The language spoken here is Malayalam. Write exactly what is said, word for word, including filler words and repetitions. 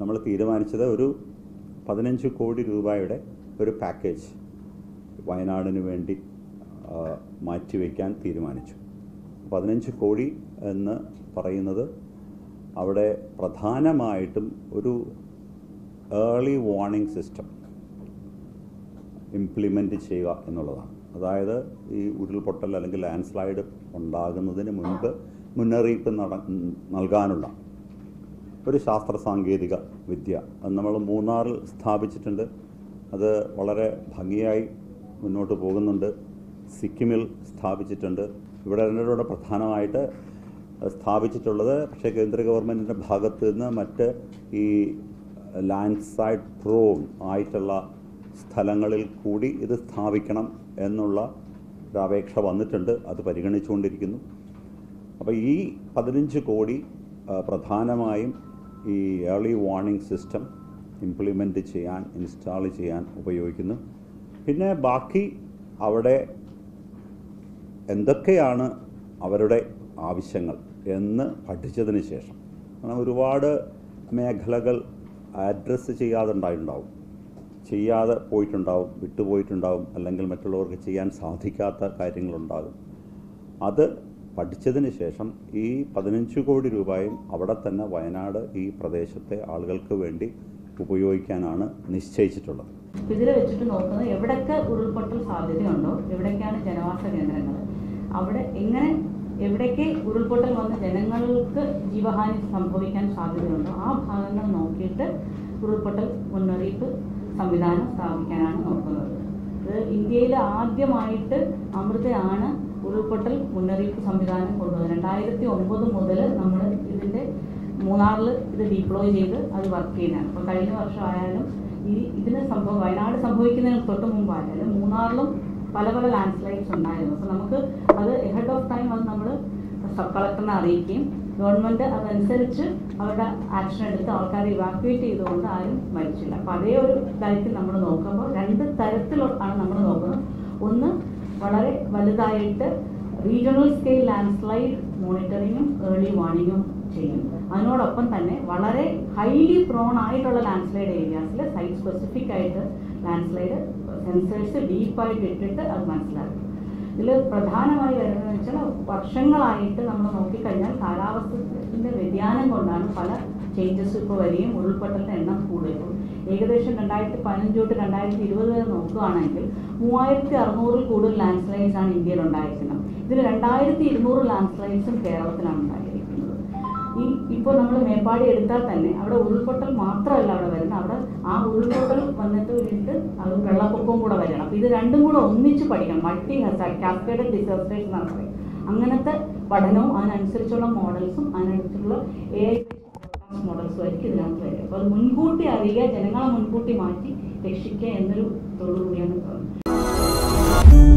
നമ്മൾ തീരുമാനിച്ചത് ഒരു പതിനഞ്ച് കോടി രൂപയുടെ ഒരു പാക്കേജ് വയനാടിന് വേണ്ടി മാറ്റിവെക്കാൻ തീരുമാനിച്ചു. പതിനഞ്ച് കോടി എന്ന് പറയുന്നത് അവിടെ പ്രധാനമായിട്ടും ഒരു ഏർലി വാർണിംഗ് സിസ്റ്റം ഇംപ്ലിമെൻറ്റ് ചെയ്യുക എന്നുള്ളതാണ്. അതായത് ഈ ഉരുൾപൊട്ടൽ അല്ലെങ്കിൽ ലാൻഡ് സ്ലൈഡ് ഉണ്ടാകുന്നതിന് മുൻപ് മുന്നറിയിപ്പ് നട നൽകാനുള്ള ഒരു ശാസ്ത്ര സാങ്കേതിക വിദ്യ അത് നമ്മൾ മൂന്നാറിൽ സ്ഥാപിച്ചിട്ടുണ്ട്. അത് വളരെ ഭംഗിയായി മുന്നോട്ട് പോകുന്നുണ്ട്. സിക്കിമിൽ സ്ഥാപിച്ചിട്ടുണ്ട്. ഇവിടെ രണ്ടിലൂടെ പ്രധാനമായിട്ട് സ്ഥാപിച്ചിട്ടുള്ളത് പക്ഷേ കേന്ദ്ര ഗവൺമെൻറ്റിൻ്റെ ഭാഗത്ത് നിന്ന് മറ്റ് ഈ ലാൻഡ് സൈഡ് പ്രോൺ ആയിട്ടുള്ള സ്ഥലങ്ങളിൽ കൂടി ഇത് സ്ഥാപിക്കണം എന്നുള്ള ഒരു അപേക്ഷ വന്നിട്ടുണ്ട്. അത് പരിഗണിച്ചുകൊണ്ടിരിക്കുന്നു. അപ്പോൾ ഈ പതിനഞ്ച് കോടി പ്രധാനമായും ഈ ഏർലി വാർണിംഗ് സിസ്റ്റം ഇംപ്ലിമെൻറ്റ് ചെയ്യാൻ ഇൻസ്റ്റാൾ ചെയ്യാൻ ഉപയോഗിക്കുന്നു. പിന്നെ ബാക്കി അവിടെ എന്തൊക്കെയാണ് അവരുടെ ആവശ്യങ്ങൾ എന്ന് പഠിച്ചതിന് ശേഷം, കാരണം ഒരുപാട് മേഖലകൾ അഡ്രസ്സ് ചെയ്യാതെ ഉണ്ടായിട്ടുണ്ടാവും, ചെയ്യാതെ പോയിട്ടുണ്ടാവും, വിട്ടുപോയിട്ടുണ്ടാവും, അല്ലെങ്കിൽ മറ്റുള്ളവർക്ക് ചെയ്യാൻ സാധിക്കാത്ത കാര്യങ്ങളുണ്ടാകും. അത് പഠിച്ചതിന് ശേഷം ഈ പതിനഞ്ച് കോടി രൂപയും അവിടെ തന്നെ വയനാട് ഈ പ്രദേശത്തെ ആളുകൾക്ക് വേണ്ടി ഉപയോഗിക്കാനാണ് നിശ്ചയിച്ചിട്ടുള്ളത്. ഇതിൽ വെച്ചിട്ട് നോക്കുന്നത് എവിടെയൊക്കെ ഉരുൾപൊട്ടൽ സാധ്യതയുണ്ടോ, എവിടേക്കാണ് ജനവാസ കേന്ദ്രങ്ങൾ, അവിടെ എങ്ങനെ എവിടേക്ക് ഉരുൾപൊട്ടൽ വന്ന് ജനങ്ങൾക്ക് ജീവഹാനി സംഭവിക്കാൻ സാധ്യതയുണ്ടോ ആ ഭാഗങ്ങൾ നോക്കിയിട്ട് ഉരുൾപൊട്ടൽ മുന്നറിയിപ്പ് സംവിധാനം സ്ഥാപിക്കാനാണ് നോക്കുന്നത്. ഇത് ഇന്ത്യയിൽ ആദ്യമായിട്ട് അമൃതയാണ് ഉരുൾപൊട്ടൽ മുന്നറിയിപ്പ് സംവിധാനം കൊണ്ടുവന്നത്. രണ്ടായിരത്തി ഒമ്പത് മുതൽ നമ്മൾ ഇതിൻ്റെ മൂന്നാറിൽ ഇത് ഡിപ്ലോയ് ചെയ്ത് അത് വർക്ക് ചെയ്യുന്നതാണ്. അപ്പോൾ കഴിഞ്ഞ വർഷമായാലും ഈ ഇതിന് സംഭവം വയനാട് സംഭവിക്കുന്നതിന് തൊട്ട് മുമ്പായാലും മൂന്നാറിലും പല പല ലാൻഡ് സ്ലൈഡ്സ് ഉണ്ടായിരുന്നു. അപ്പോൾ നമുക്ക് അത് എഹെഡ് ഓഫ് ടൈം അത് നമ്മൾ സബ് കളക്ടറിനെ അറിയിക്കുകയും ഗവൺമെൻറ് അതനുസരിച്ച് അവരുടെ ആക്ഷൻ എടുത്ത് ആൾക്കാരെ ഇവാക്യുവേറ്റ് ചെയ്തുകൊണ്ട് ആരും മരിച്ചില്ല. അപ്പോൾ അതേ ഒരു കാര്യത്തിൽ നമ്മൾ നോക്കുമ്പോൾ രണ്ട് തരത്തിലാണ് നമ്മൾ നോക്കുന്നത്. ഒന്ന് വളരെ വലുതായിട്ട് റീജിയണൽ സ്കെയിൽ ലാൻഡ് സ്ലൈഡ് മോണിറ്ററിങ്ങും ഏർലി വാർണിങ്ങും ചെയ്യും. അതിനോടൊപ്പം തന്നെ വളരെ ഹൈലി പ്രോൺ ആയിട്ടുള്ള ലാൻഡ് സ്ലൈഡ് ഏരിയാസിൽ സൈറ്റ് സ്പെസിഫിക് ആയിട്ട് ലാൻഡ് സ്ലൈഡ് സെൻസേഴ്സ് ഡീപ്പായിട്ട് ഇട്ടിട്ട് അത് മനസ്സിലാക്കും. ഇതിൽ പ്രധാനമായി വരുന്നതെന്ന് വെച്ചാൽ വർഷങ്ങളായിട്ട് നമ്മൾ നോക്കിക്കഴിഞ്ഞാൽ കാലാവസ്ഥയുടെ വ്യതിയാനം കൊണ്ടാണ് പല ചേഞ്ചസ് ഇപ്പോൾ വരികയും ഉരുൾപൊട്ടലിൻ്റെ എണ്ണം കൂടുകയും. ഏകദേശം രണ്ടായിരത്തി പതിനഞ്ച് തൊട്ട് രണ്ടായിരത്തി ഇരുപത് വരെ നോക്കുകയാണെങ്കിൽ മൂവായിരത്തി അറുന്നൂറിൽ കൂടുതൽ ലാൻഡ് സ്ലൈഡ്സ് ആണ് ഇന്ത്യയിൽ ഉണ്ടായിരിക്കുന്നത്. ഇതിൽ രണ്ടായിരത്തി ഇരുന്നൂറ് ലാൻഡ് സ്ലൈഡ്സും കേരളത്തിലാണ് ഉണ്ടായിരിക്കുന്നത്. ഈ ഇപ്പോൾ നമ്മൾ മേപ്പാടി എടുത്താൽ തന്നെ അവിടെ ഉരുൾപൊട്ടൽ മാത്രമല്ല അവിടെ വരുന്നത്, അവിടെ ആ ഉരുൾപൊട്ടൽ വന്നിട്ട് വീണ്ടും അത് വെള്ളപ്പൊക്കവും കൂടെ വരണം. അപ്പോൾ ഇത് രണ്ടും കൂടെ ഒന്നിച്ച് പഠിക്കണം. മൾട്ടി ഹസാർഡ് കാസ്കേഡഡ് ഡിസാസ്റ്റേഴ്സ് എന്നാണ് പറയുന്നത്. അങ്ങനത്തെ പഠനവും അതിനനുസരിച്ചുള്ള മോഡൽസും അതിനനുസരിച്ചുള്ള എ ഐ മോഡൽസും ആയിരിക്കും ഇതിനകത്ത് വരും. അപ്പോൾ അത് മുൻകൂട്ടി അറിയുക, ജനങ്ങളെ മുൻകൂട്ടി മാറ്റി രക്ഷിക്കുക എന്നൊരു തോടുകൂടിയാണ് പറയുന്നത്.